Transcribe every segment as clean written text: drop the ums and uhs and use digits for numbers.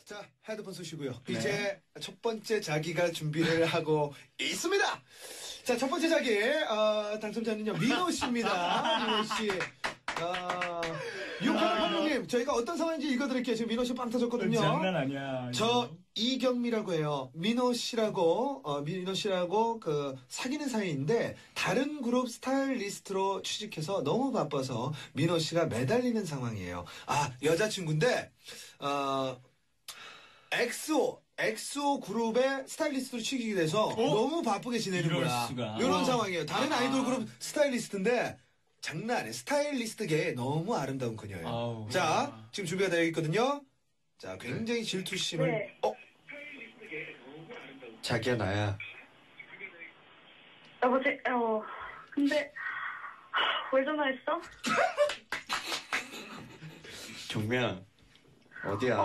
자, 헤드폰 쓰시고요. 네. 이제 첫 번째 자기가 준비를 하고 있습니다. 자, 첫 번째 자기, 당첨자는요, 민호 씨입니다. 민호 씨. 6886님, 저희가 어떤 상황인지 읽어드릴게요. 지금 민호 씨 빵 터졌거든요. 장난 아니야. 저 이경미라고 해요. 민호 씨라고 사귀는 사이인데 다른 그룹 스타일리스트로 취직해서 너무 바빠서 민호 씨가 매달리는 상황이에요. 여자친구인데 엑소 그룹의 스타일리스트로 취직이 돼서 너무 바쁘게 지내는 이럴 거야. 수가. 이런 상황이에요. 다른 아이돌 그룹 스타일리스트인데 장난 아니에요. 스타일리스트계에 너무 아름다운 그녀예요. 아우. 자, 지금 준비가 되어 있거든요. 자, 굉장히 질투심을. 네. 자기야 나야. 여보세요. 근데 왜 전화했어? 경미야 어디야?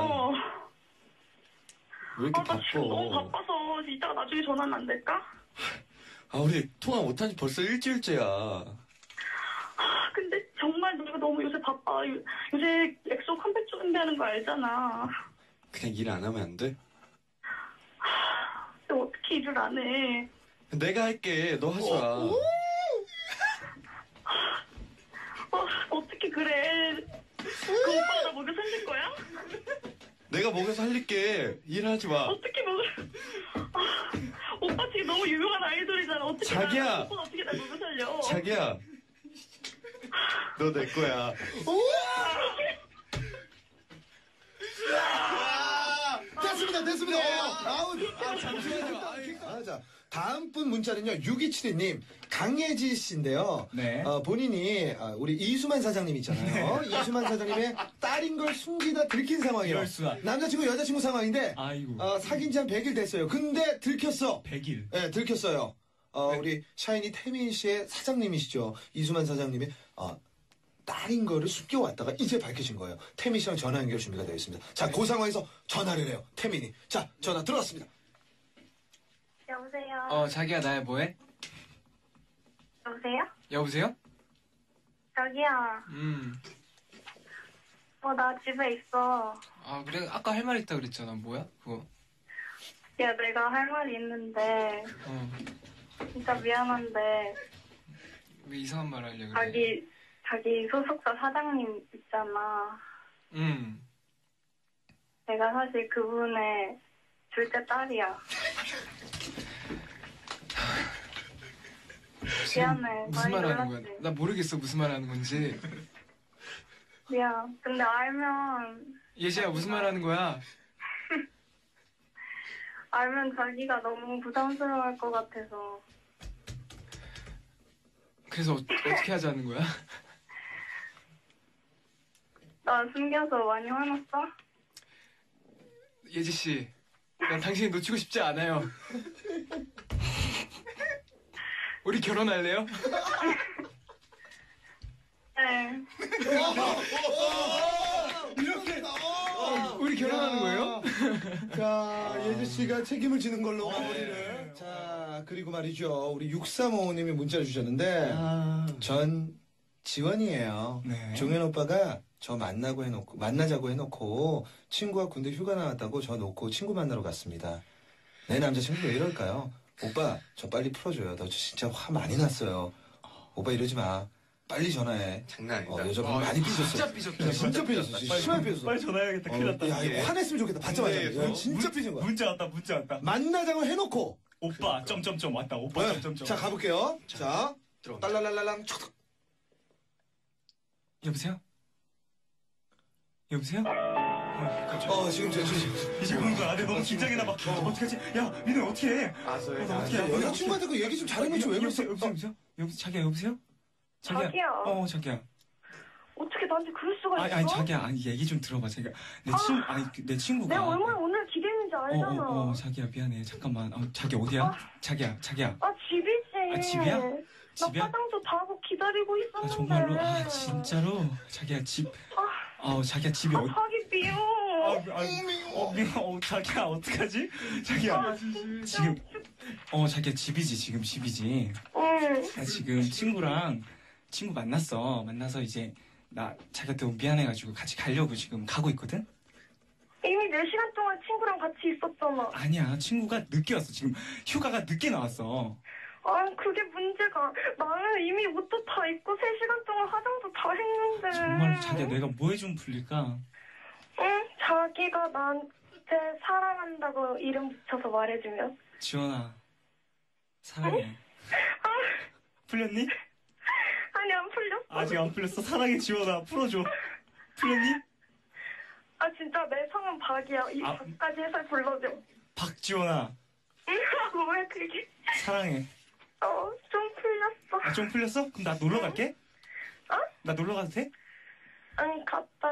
왜 이렇게 나 바빠? 지금 너무 바빠서 이따가 나중에 전화는 안 될까? 우리 통화 못한 지 벌써 일주일째야. 근데 정말 내가 너무 요새 바빠. 요새 엑소 컴백 준비하는 거 알잖아. 그냥 일 안 하면 안 돼? 근데 어떻게 일을 안 해? 내가 할게. 너 하지 마. 어떻게 그래? 그 오빠가 나 먹여 살릴 거야? 내가 먹여 살릴게. 일하지 마. 어떻게 먹여? 오빠 지금 너무 유명한 아이돌이잖아. 어떻게 자기야. 오빠 어떻게 나 먹여 살려? 자기야. 너 내 거야. 됐습니다. 잠시만요. 자, 다음 분 문자는요, 6272님, 강예지 씨인데요. 네. 본인이, 우리 이수만 사장님 있잖아요. 이수만 사장님의 딸인 걸 숨기다 들킨 상황이에요. 이럴 수가. 남자친구, 여자친구 상황인데, 아이고. 사귄 지 한 100일 됐어요. 근데 들켰어. 100일. 네, 들켰어요. 우리 샤이니 태민 씨의 사장님이시죠. 이수만 사장님의, 딸인 거를 숨겨왔다가 이제 밝혀진 거예요. 태민 씨랑 전화 연결 준비가 되어 있습니다. 자, 그 상황에서 전화를 해요. 태민이. 자, 전화 들어왔습니다. 여보세요. 자기야, 나야 뭐해? 여보세요? 여보세요? 자기야. 나 집에 있어. 그래? 아까 할 말 있다 그랬잖아. 뭐야? 그거. 야, 내가 할 말이 있는데 진짜 미안한데 왜 이상한 말 하려고 그래? 자기 소속사 사장님 있잖아. 내가 사실 그분의 둘째 딸이야. 미안해. 무슨 많이 말 하는 놀랐지? 거야? 나 모르겠어. 무슨 말 하는 건지. 미안. 근데 알면 예지야, 무슨 말 하는 거야? 알면 자기가 너무 부담스러워할 것 같아서. 그래서 어떻게 하자는 거야? 나 숨겨서 많이 화났어? 예지 씨, 난 당신이 놓치고 싶지 않아요. 우리 결혼할래요? 네. 이렇게. 우리 결혼하는 거예요? 자, 예지 씨가 책임을 지는 걸로 마무리를. 자, 그리고 말이죠. 우리 6355님이 문자를 주셨는데, 전 지원이에요. 네. 종현 오빠가 저 만나자고 해놓고, 친구가 군대 휴가 나왔다고 저 놓고 친구 만나러 갔습니다. 내 남자친구 왜 이럴까요? 오빠, 저 빨리 풀어줘요. 너 진짜 화 많이 났어요. 오빠 이러지 마. 빨리 전화해. 장난 아니다. 여자분 많이 삐졌어. 진짜 삐졌다. 진짜 삐졌어. 심하게 삐졌어. 빨리 전화해야겠다. 큰일 났다. 야, 이거 화냈으면 좋겠다. 받자마자. 야, 진짜 삐진 거야. 문자 왔다. 만나자고 해놓고. 오빠, 점점점 왔다. 오빠, 네. 점점점. 자, 가볼게요. 자, 들어온다. 딸랄랄랄랑, 촥. 여보세요? 여보세요? 지금 이제 오는 거야. 내가 너무 긴장해나 봐. 어떡하지? 야, 민호 어떻게 해? 아, 나 어떻게 해? 여자친구한테 그 얘기 좀 잘해놓지 왜 그랬어? 여보세요? 자기야, 여보세요? 자기야. 자기야. 어떻게 나한테 그럴 수가 있어? 아니, 자기야, 얘기 좀 들어봐. 자기가. 내 친구가. 내가 얼마나 오늘 기대했는지 알잖아. 자기야, 미안해. 잠깐만. 자기 어디야? 자기야. 집이지. 집이야? 나 집이야? 화장도 다 하고 기다리고 있었는데. 정말로? 진짜로? 자기야, 자기야, 집이 어디? 하기 미워. 민호, 자기야, 어떡하지? 자기야. 지금, 자기야, 집이지. 나 지금 친구 만나서 이제, 자기한테 너무 미안해가지고 같이 가려고 지금 가고 있거든? 이미 4시간 동안 친구랑 같이 있었잖아. 아니야, 친구가 늦게 왔어. 지금 휴가가 늦게 나왔어. 아, 그게 문제가. 나는 이미 옷도 다 입고 3시간 동안 화장도 다 했는데. 정말 자기야, 내가 뭐 해주면 풀릴까? 응? 자기가 나한테 사랑한다고 이름 붙여서 말해주면. 지원아, 사랑해. 아, 풀렸니? 아니, 안 풀렸어. 아직 안 풀렸어. 사랑해, 지원아. 풀어줘. 풀렸니? 아, 진짜 내 성은 박이야. 이 아. 박까지 해서 불러줘. 박지원아, 응? 뭐야, 그게? 사랑해. 좀 풀렸어. 아, 좀 풀렸어? 그럼 나 놀러 갈게? 어? 나 놀러 가도 돼? 응, 갔다.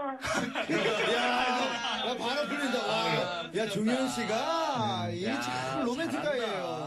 야, 바로 풀린다. 와. 야, 종현 씨가 이게 참 로맨틱가예요.